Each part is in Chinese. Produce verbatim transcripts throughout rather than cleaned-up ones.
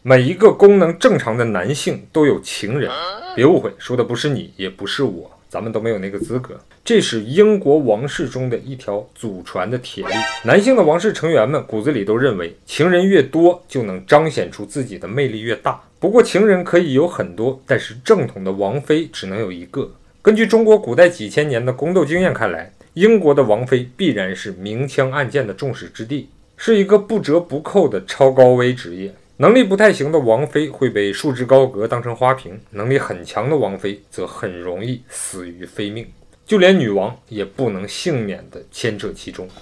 每一个功能正常的男性都有情人，别误会，说的不是你，也不是我，咱们都没有那个资格。这是英国王室中的一条祖传的铁律。男性的王室成员们骨子里都认为，情人越多就能彰显出自己的魅力越大。不过情人可以有很多，但是正统的王妃只能有一个。根据中国古代几千年的宫斗经验看来，英国的王妃必然是明枪暗箭的众矢之的，是一个不折不扣的超高危职业。能力不太行的王妃会被束之高阁当成花瓶，能力很强的王妃则很容易死于非命，就连女王也不能幸免地牵扯其中。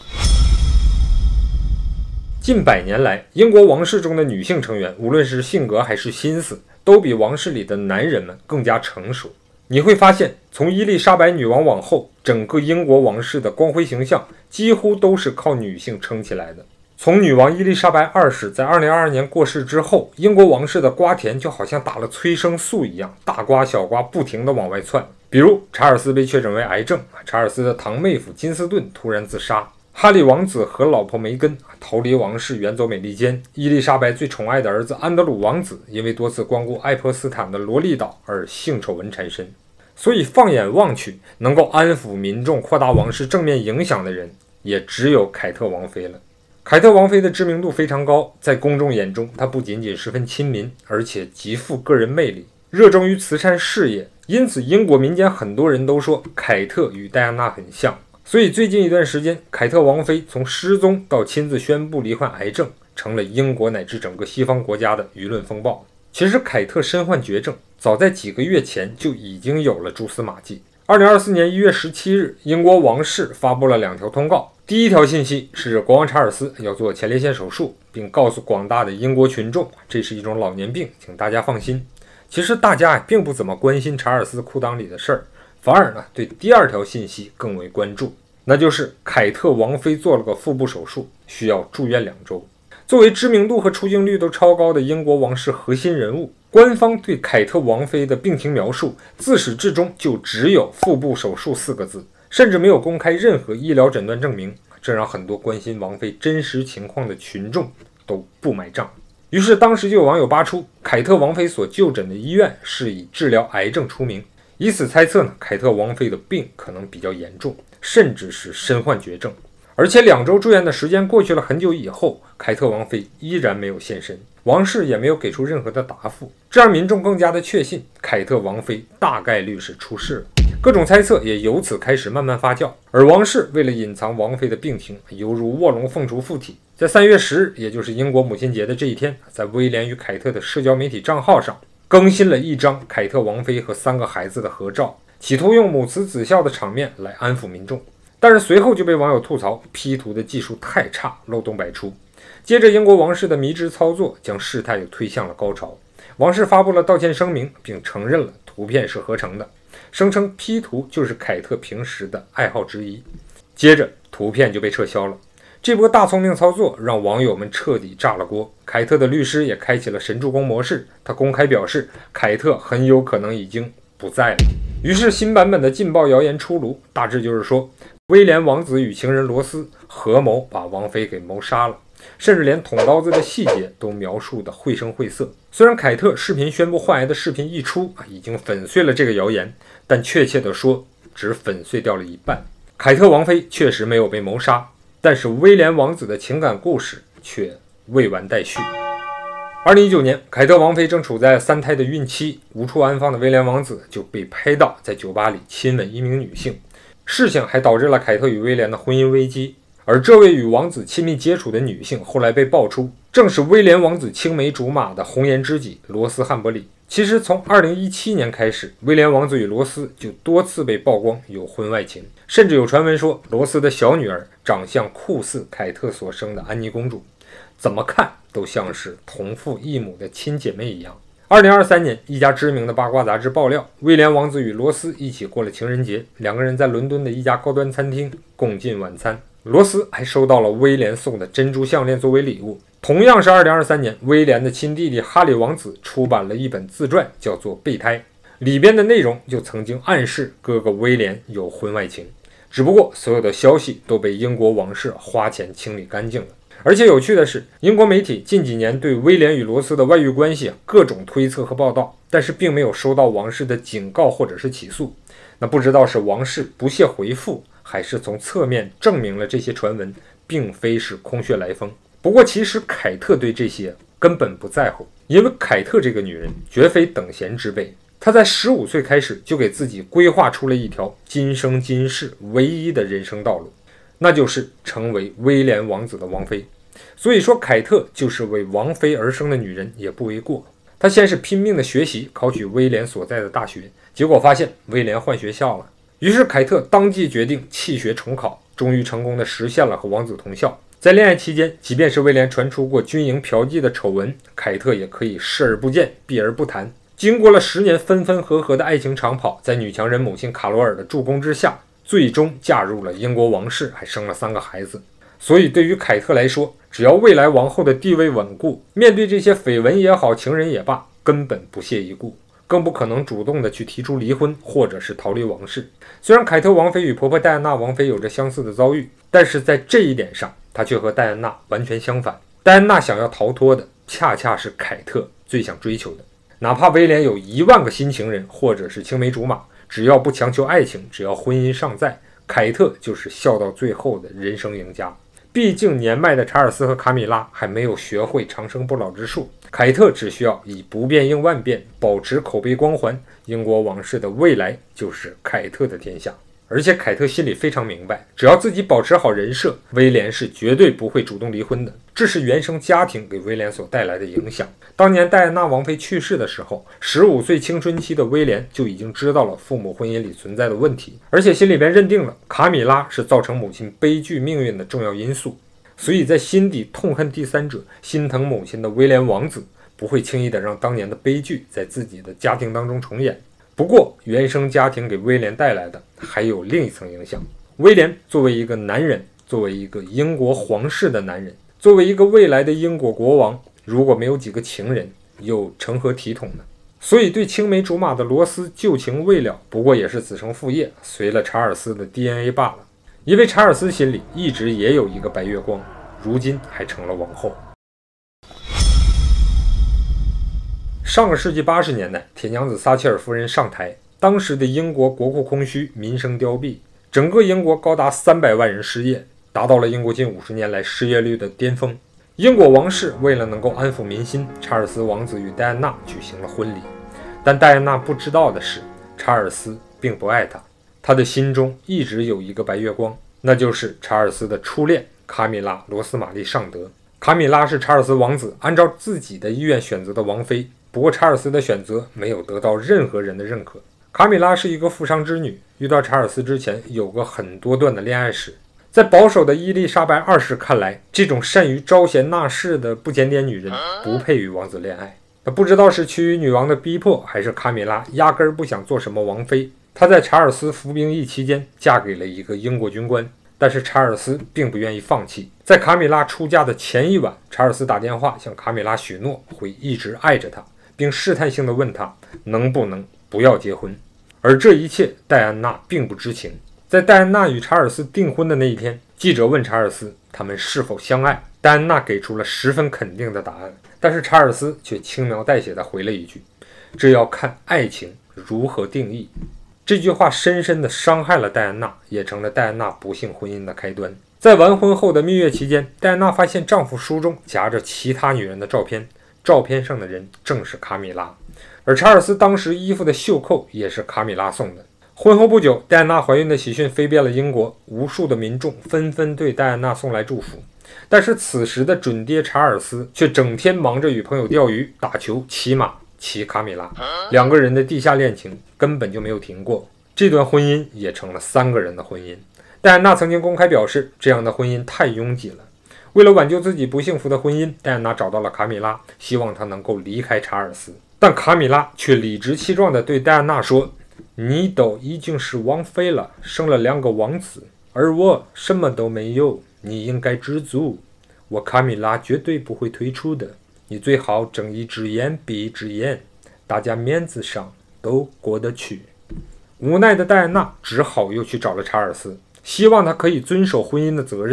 近百年来，英国王室中的女性成员，无论是性格还是心思，都比王室里的男人们更加成熟。你会发现，从伊丽莎白女王往后，整个英国王室的光辉形象几乎都是靠女性撑起来的。从女王伊丽莎白二世在二零二二年过世之后，英国王室的瓜田就好像打了催生素一样，大瓜小瓜不停地往外窜。比如查尔斯被确诊为癌症，查尔斯的堂妹夫金斯顿突然自杀，哈里王子和老婆梅根逃离王室远走美利坚，伊丽莎白最宠爱的儿子安德鲁王子因为多次光顾爱泼斯坦的罗利岛而性丑闻缠身。所以放眼望去，能够安抚民众、扩大王室正面影响的人，也只有凯特王妃了。凯特王妃的知名度非常高，在公众眼中，她不仅仅十分亲民，而且极富个人魅力，热衷于慈善事业。因此，英国民间很多人都说凯特与戴安娜很像。所以，最近一段时间，凯特王妃从失踪到亲自宣布罹患癌症，成了英国乃至整个西方国家的舆论风暴。其实，凯特身患绝症，早在几个月前就已经有了蛛丝马迹。二零二四年一月十七日，英国王室发布了两条通告。第一条信息是国王查尔斯要做前列腺手术，并告诉广大的英国群众，这是一种老年病，请大家放心。其实大家并不怎么关心查尔斯裤裆里的事儿，反而呢对第二条信息更为关注，那就是凯特王妃做了个腹部手术，需要住院两周。作为知名度和出镜率都超高的英国王室核心人物，官方对凯特王妃的病情描述自始至终就只有腹部手术四个字，甚至没有公开任何医疗诊断证明，这让很多关心王妃真实情况的群众都不买账。于是当时就有网友扒出，凯特王妃所就诊的医院是以治疗癌症出名，以此猜测呢，凯特王妃的病可能比较严重，甚至是身患绝症。而且两周住院的时间过去了很久以后，凯特王妃依然没有现身，王室也没有给出任何的答复，这让民众更加的确信凯特王妃大概率是出事了。各种猜测也由此开始慢慢发酵，而王室为了隐藏王妃的病情，犹如卧龙凤雏附体，在三月十日，也就是英国母亲节的这一天，在威廉与凯特的社交媒体账号上更新了一张凯特王妃和三个孩子的合照，企图用母慈子孝的场面来安抚民众。但是随后就被网友吐槽 P 图的技术太差，漏洞百出。接着英国王室的迷之操作将事态又推向了高潮，王室发布了道歉声明，并承认了图片是合成的，声称 P 图就是凯特平时的爱好之一。接着图片就被撤销了。这波大聪明操作让网友们彻底炸了锅，凯特的律师也开启了神助攻模式，他公开表示凯特很有可能已经不在了。于是新版本的劲爆谣言出炉，大致就是说威廉王子与情人罗斯合谋把王妃给谋杀了，甚至连捅刀子的细节都描述的绘声绘色。虽然凯特视频宣布患癌的视频一出，已经粉碎了这个谣言，但确切的说，只粉碎掉了一半。凯特王妃确实没有被谋杀，但是威廉王子的情感故事却未完待续。二零一九年，凯特王妃正处在三胎的孕期，无处安放的威廉王子就被拍到在酒吧里亲吻一名女性。事情还导致了凯特与威廉的婚姻危机，而这位与王子亲密接触的女性后来被爆出，正是威廉王子青梅竹马的红颜知己罗斯汉伯里。其实从二零一七年开始，威廉王子与罗斯就多次被曝光有婚外情，甚至有传闻说罗斯的小女儿长相酷似凯特所生的安妮公主，怎么看都像是同父异母的亲姐妹一样。二零二三年，一家知名的八卦杂志爆料，威廉王子与罗斯一起过了情人节，两个人在伦敦的一家高端餐厅共进晚餐。罗斯还收到了威廉送的珍珠项链作为礼物。同样是二零二三年，威廉的亲弟弟哈里王子出版了一本自传，叫做《备胎》，里边的内容就曾经暗示哥哥威廉有婚外情，只不过所有的消息都被英国王室花钱清理干净了。 而且有趣的是，英国媒体近几年对威廉与罗斯的外遇关系啊各种推测和报道，但是并没有收到王室的警告或者是起诉。那不知道是王室不屑回复，还是从侧面证明了这些传闻并非是空穴来风。不过其实凯特对这些根本不在乎，因为凯特这个女人绝非等闲之辈。她在十五岁开始就给自己规划出了一条今生今世唯一的人生道路，那就是成为威廉王子的王妃。所以说凯特就是为王妃而生的女人也不为过。她先是拼命的学习，考取威廉所在的大学，结果发现威廉换学校了，于是凯特当即决定弃学重考，终于成功的实现了和王子同校。在恋爱期间，即便是威廉传出过军营嫖妓的丑闻，凯特也可以视而不见，避而不谈。经过了十年分分合合的爱情长跑，在女强人母亲卡罗尔的助攻之下，最终嫁入了英国王室，还生了三个孩子。所以对于凯特来说，只要未来王后的地位稳固，面对这些绯闻也好，情人也罢，根本不屑一顾，更不可能主动的去提出离婚或者是逃离王室。虽然凯特王妃与婆婆戴安娜王妃有着相似的遭遇，但是在这一点上，她却和戴安娜完全相反。戴安娜想要逃脱的，恰恰是凯特最想追求的。哪怕威廉有一万个新情人，或者是青梅竹马，只要不强求爱情，只要婚姻尚在，凯特就是笑到最后的人生赢家。毕竟年迈的查尔斯和卡米拉还没有学会长生不老之术，凯特只需要以不变应万变，保持口碑光环，英国王室的未来就是凯特的天下。而且凯特心里非常明白，只要自己保持好人设，威廉是绝对不会主动离婚的。这是原生家庭给威廉所带来的影响。当年戴安娜王妃去世的时候，十五岁青春期的威廉就已经知道了父母婚姻里存在的问题，而且心里边认定了卡米拉是造成母亲悲剧命运的重要因素。所以在心底痛恨第三者、心疼母亲的威廉王子，不会轻易的让当年的悲剧在自己的家庭当中重演。不过原生家庭给威廉带来的还有另一层影响。威廉作为一个男人，作为一个英国皇室的男人，作为一个未来的英国国王，如果没有几个情人，又成何体统呢？所以对青梅竹马的罗斯旧情未了，不过也是子承父业，随了查尔斯的 D N A 罢了。因为查尔斯心里一直也有一个白月光，如今还成了王后。上个世纪八十年代，铁娘子撒切尔夫人上台，当时的英国国库空虚，民生凋敝，整个英国高达三百万人失业，达到了英国近五十年来失业率的巅峰。英国王室为了能够安抚民心，查尔斯王子与戴安娜举行了婚礼。但戴安娜不知道的是，查尔斯并不爱她，他的心中一直有一个白月光，那就是查尔斯的初恋卡米拉·罗斯玛丽·尚德。卡米拉是查尔斯王子按照自己的意愿选择的王妃，不过查尔斯的选择没有得到任何人的认可。卡米拉是一个富商之女，遇到查尔斯之前有过很多段的恋爱史。在保守的伊丽莎白二世看来，这种善于招贤纳士的不检点女人不配与王子恋爱。她不知道是趋于女王的逼迫，还是卡米拉压根儿不想做什么王妃。她在查尔斯服兵役期间嫁给了一个英国军官，但是查尔斯并不愿意放弃。在卡米拉出嫁的前一晚，查尔斯打电话向卡米拉许诺会一直爱着她，并试探性地问她能不能不要结婚。而这一切戴安娜并不知情。在戴安娜与查尔斯订婚的那一天，记者问查尔斯他们是否相爱，戴安娜给出了十分肯定的答案，但是查尔斯却轻描淡写地回了一句：这要看爱情如何定义。这句话深深地伤害了戴安娜，也成了戴安娜不幸婚姻的开端。在完婚后的蜜月期间，戴安娜发现丈夫书中夹着其他女人的照片，照片上的人正是卡米拉，而查尔斯当时衣服的袖扣也是卡米拉送的。婚后不久，戴安娜怀孕的喜讯飞遍了英国，无数的民众纷纷对戴安娜送来祝福。但是此时的准爹查尔斯却整天忙着与朋友钓鱼、打球、骑马、骑卡米拉，两个人的地下恋情根本就没有停过。这段婚姻也成了三个人的婚姻。戴安娜曾经公开表示，这样的婚姻太拥挤了。为了挽救自己不幸福的婚姻，戴安娜找到了卡米拉，希望她能够离开查尔斯。但卡米拉却理直气壮地对戴安娜说，你都已经是王妃了，生了两个王子，而我什么都没有，你应该知足。我卡米拉绝对不会退出的，你最好睁一只眼闭一只眼，大家面子上都过得去。无奈的戴安娜只好又去找了查尔斯，希望他可以遵守婚姻的责任。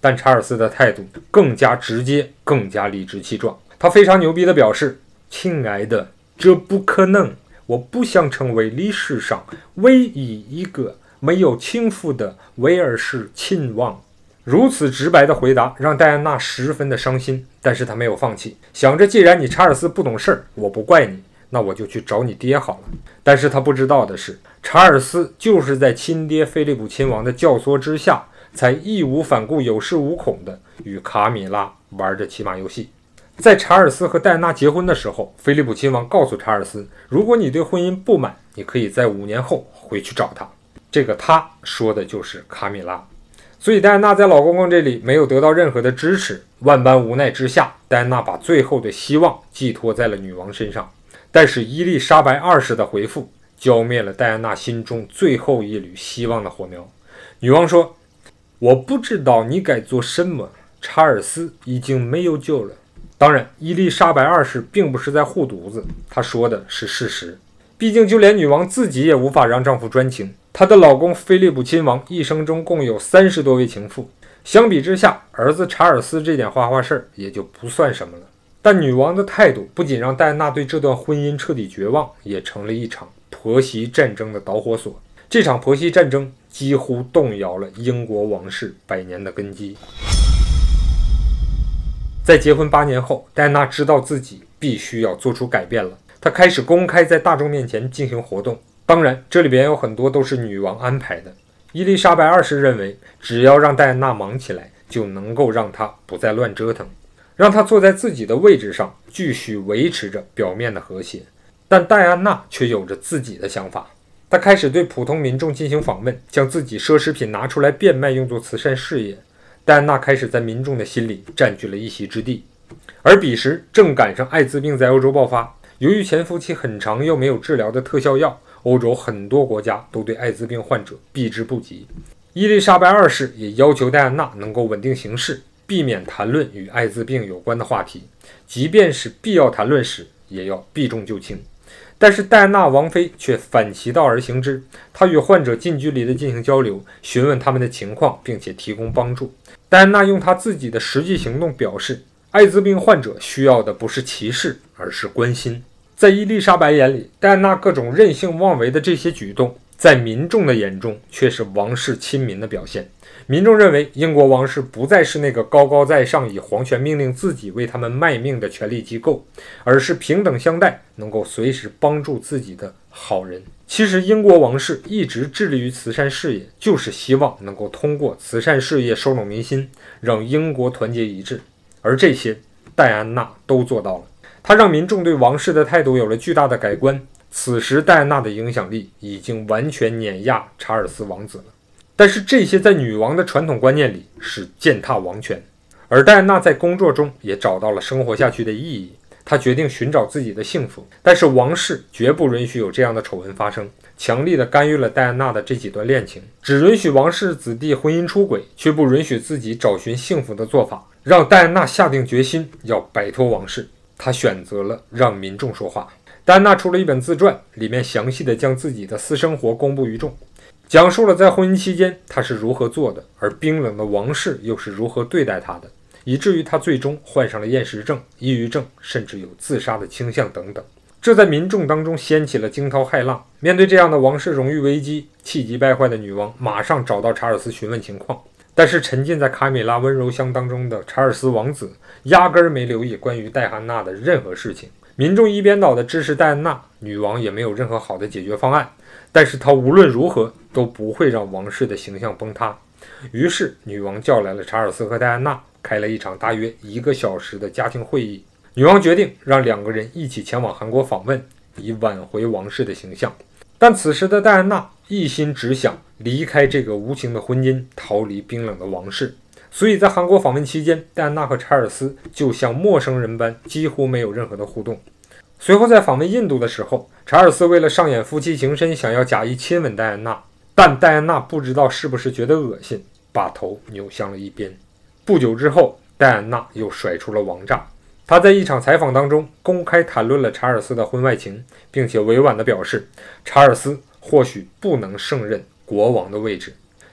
但查尔斯的态度更加直接，更加理直气壮。他非常牛逼地表示：“亲爱的，这不可能！我不想成为历史上唯一一个没有情妇的威尔士亲王。”如此直白的回答让戴安娜十分的伤心，但是她没有放弃，想着既然你查尔斯不懂事儿，我不怪你，那我就去找你爹好了。但是她不知道的是，查尔斯就是在亲爹菲利普亲王的教唆之下，才义无反顾、有恃无恐的与卡米拉玩着骑马游戏。在查尔斯和戴安娜结婚的时候，菲利普亲王告诉查尔斯，如果你对婚姻不满，你可以在五年后回去找他。这个他说的就是卡米拉。所以戴安娜在老公公这里没有得到任何的支持，万般无奈之下，戴安娜把最后的希望寄托在了女王身上。但是伊丽莎白二世的回复浇灭了戴安娜心中最后一缕希望的火苗。女王说：“我不知道你该做什么，查尔斯已经没有救了。”当然，伊丽莎白二世并不是在护犊子，她说的是事实。毕竟就连女王自己也无法让丈夫专情，她的老公菲利普亲王一生中共有三十多位情妇，相比之下，儿子查尔斯这点花花事儿也就不算什么了。但女王的态度不仅让戴安娜对这段婚姻彻底绝望，也成了一场婆媳战争的导火索。这场婆媳战争几乎动摇了英国王室百年的根基。在结婚八年后，戴安娜知道自己必须要做出改变了。她开始公开在大众面前进行活动，当然这里边有很多都是女王安排的。伊丽莎白二世认为，只要让戴安娜忙起来，就能够让她不再乱折腾，让她坐在自己的位置上，继续维持着表面的和谐。但戴安娜却有着自己的想法，她开始对普通民众进行访问，将自己奢侈品拿出来变卖，用作慈善事业。戴安娜开始在民众的心里占据了一席之地。而彼时正赶上艾滋病在欧洲爆发，由于潜伏期很长又没有治疗的特效药，欧洲很多国家都对艾滋病患者避之不及。伊丽莎白二世也要求戴安娜能够稳定形势，避免谈论与艾滋病有关的话题，即便是必要谈论时，也要避重就轻。但是戴安娜王妃却反其道而行之，她与患者近距离的进行交流，询问他们的情况，并且提供帮助。戴安娜用她自己的实际行动表示，艾滋病患者需要的不是歧视，而是关心。在伊丽莎白眼里，戴安娜各种任性妄为的这些举动，在民众的眼中却是王室亲民的表现。民众认为英国王室不再是那个高高在上以皇权命令自己为他们卖命的权力机构，而是平等相待，能够随时帮助自己的好人。其实英国王室一直致力于慈善事业，就是希望能够通过慈善事业收拢民心，让英国团结一致。而这些戴安娜都做到了，她让民众对王室的态度有了巨大的改观。此时戴安娜的影响力已经完全碾压查尔斯王子了。但是这些在女王的传统观念里是践踏王权，而戴安娜在工作中也找到了生活下去的意义。她决定寻找自己的幸福，但是王室绝不允许有这样的丑闻发生，强力的干预了戴安娜的这几段恋情，只允许王室子弟婚姻出轨，却不允许自己找寻幸福的做法，让戴安娜下定决心要摆脱王室。她选择了让民众说话。戴安娜出了一本自传，里面详细的将自己的私生活公布于众，讲述了在婚姻期间她是如何做的，而冰冷的王室又是如何对待她的，以至于她最终患上了厌食症、抑郁症，甚至有自杀的倾向等等。这在民众当中掀起了惊涛骇浪。面对这样的王室荣誉危机，气急败坏的女王马上找到查尔斯询问情况，但是沉浸在卡米拉温柔乡当中的查尔斯王子压根儿没留意关于戴安娜的任何事情。民众一边倒的支持戴安娜，女王也没有任何好的解决方案，但是她无论如何都不会让王室的形象崩塌。于是女王叫来了查尔斯和戴安娜，开了一场大约一个小时的家庭会议。女王决定让两个人一起前往韩国访问，以挽回王室的形象。但此时的戴安娜一心只想离开这个无情的婚姻，逃离冰冷的王室。所以在韩国访问期间，戴安娜和查尔斯就像陌生人般，几乎没有任何的互动。随后在访问印度的时候，查尔斯为了上演夫妻情深，想要假意亲吻戴安娜，但戴安娜不知道是不是觉得恶心，把头扭向了一边。不久之后，戴安娜又甩出了王炸。她在一场采访当中公开谈论了查尔斯的婚外情，并且委婉地表示，查尔斯或许不能胜任国王的位置。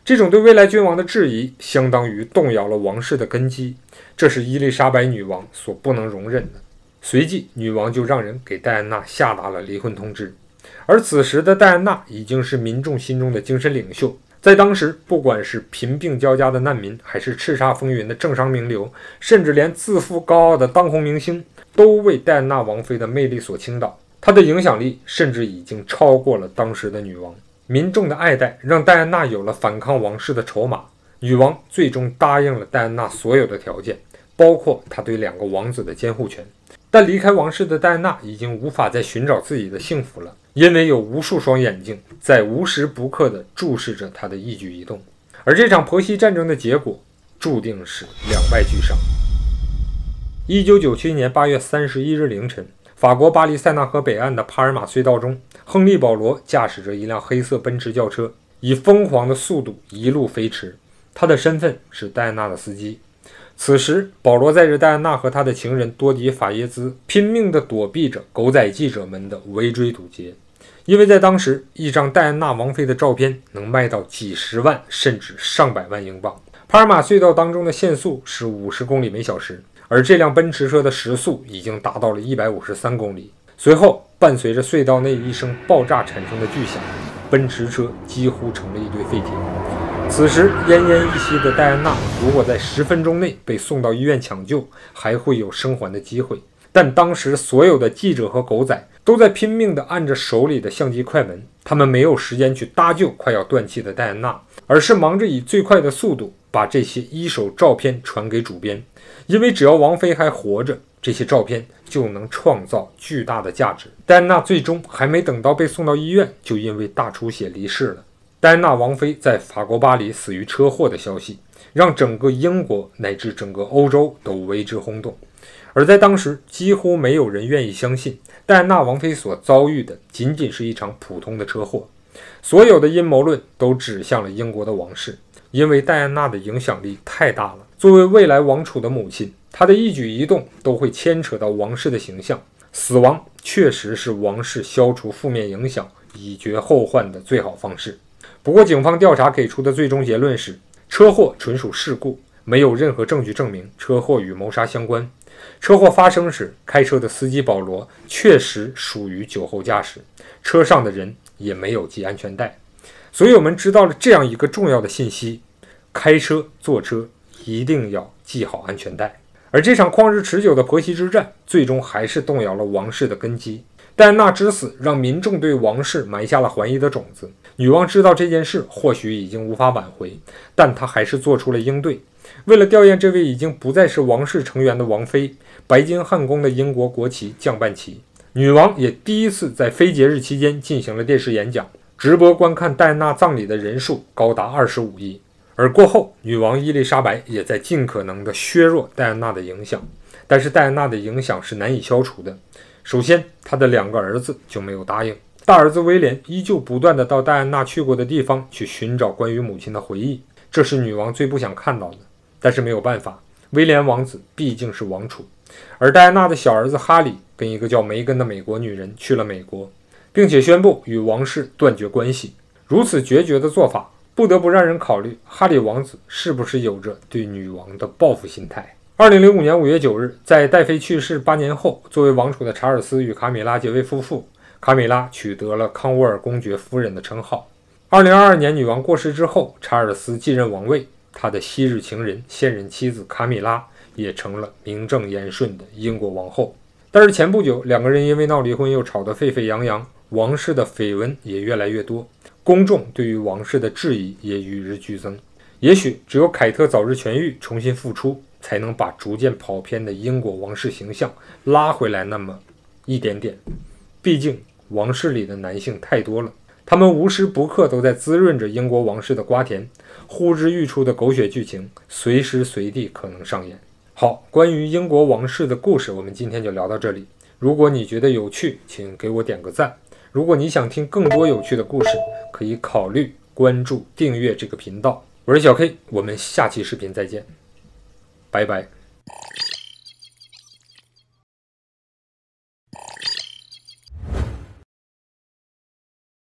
这种对未来君王的质疑，相当于动摇了王室的根基，这是伊丽莎白女王所不能容忍的。随即，女王就让人给戴安娜下达了离婚通知。而此时的戴安娜已经是民众心中的精神领袖，在当时，不管是贫病交加的难民，还是叱咤风云的政商名流，甚至连自负高傲的当红明星，都为戴安娜王妃的魅力所倾倒。她的影响力甚至已经超过了当时的女王。民众的爱戴让戴安娜有了反抗王室的筹码，女王最终答应了戴安娜所有的条件，包括她对两个王子的监护权。但离开王室的戴安娜已经无法再寻找自己的幸福了，因为有无数双眼睛在无时不刻地注视着她的一举一动。而这场婆媳战争的结果注定是两败俱伤。一九九七年八月三十一日凌晨，法国巴黎塞纳河北岸的帕尔马隧道中，亨利·保罗驾驶着一辆黑色奔驰轿车，以疯狂的速度一路飞驰。他的身份是戴安娜的司机。此时，保罗载着戴安娜和他的情人多迪·法耶兹拼命地躲避着狗仔记者们的围追堵截，因为在当时，一张戴安娜王妃的照片能卖到几十万甚至上百万英镑。帕尔马隧道当中的限速是五十公里每小时，而这辆奔驰车的时速已经达到了一百五十三公里。随后，伴随着隧道内一声爆炸产生的巨响，奔驰车几乎成了一堆废铁。此时奄奄一息的戴安娜，如果在十分钟内被送到医院抢救，还会有生还的机会。但当时所有的记者和狗仔都在拼命地按着手里的相机快门，他们没有时间去搭救快要断气的戴安娜，而是忙着以最快的速度把这些一手照片传给主编，因为只要王妃还活着，这些照片就能创造巨大的价值。戴安娜最终还没等到被送到医院，就因为大出血离世了。戴安娜王妃在法国巴黎死于车祸的消息，让整个英国乃至整个欧洲都为之轰动。而在当时，几乎没有人愿意相信戴安娜王妃所遭遇的仅仅是一场普通的车祸。所有的阴谋论都指向了英国的王室，因为戴安娜的影响力太大了。作为未来王储的母亲，她的一举一动都会牵扯到王室的形象。死亡确实是王室消除负面影响、以绝后患的最好方式。不过，警方调查给出的最终结论是，车祸纯属事故，没有任何证据证明车祸与谋杀相关。车祸发生时，开车的司机保罗确实属于酒后驾驶，车上的人也没有系安全带。所以我们知道了这样一个重要的信息：开车、坐车一定要系好安全带。而这场旷日持久的婆媳之战，最终还是动摇了王室的根基。戴安娜之死让民众对王室埋下了怀疑的种子。女王知道这件事或许已经无法挽回，但她还是做出了应对。为了吊唁这位已经不再是王室成员的王妃，白金汉宫的英国国旗降半旗。女王也第一次在非节日期间进行了电视演讲，直播观看戴安娜葬礼的人数高达二十五亿。而过后，女王伊丽莎白也在尽可能地削弱戴安娜的影响，但是戴安娜的影响是难以消除的。首先，她的两个儿子就没有答应。大儿子威廉依旧不断地到戴安娜去过的地方去寻找关于母亲的回忆，这是女王最不想看到的。但是没有办法，威廉王子毕竟是王储，而戴安娜的小儿子哈里跟一个叫梅根的美国女人去了美国，并且宣布与王室断绝关系。如此决绝的做法，不得不让人考虑哈里王子是不是有着对女王的报复心态。二零零五年五月九日，在戴妃去世八年后，作为王储的查尔斯与卡米拉结为夫妇，卡米拉取得了康沃尔公爵夫人的称号。二零二二年女王过世之后，查尔斯继任王位，他的昔日情人现任妻子卡米拉也成了名正言顺的英国王后。但是前不久，两个人因为闹离婚又吵得沸沸扬扬，王室的绯闻也越来越多，公众对于王室的质疑也与日俱增。也许只有凯特早日痊愈，重新复出，才能把逐渐跑偏的英国王室形象拉回来那么一点点。毕竟王室里的男性太多了，他们无时不刻都在滋润着英国王室的瓜田，呼之欲出的狗血剧情随时随地可能上演。好，关于英国王室的故事，我们今天就聊到这里。如果你觉得有趣，请给我点个赞。如果你想听更多有趣的故事，可以考虑关注订阅这个频道。我是小 K， 我们下期视频再见，拜拜。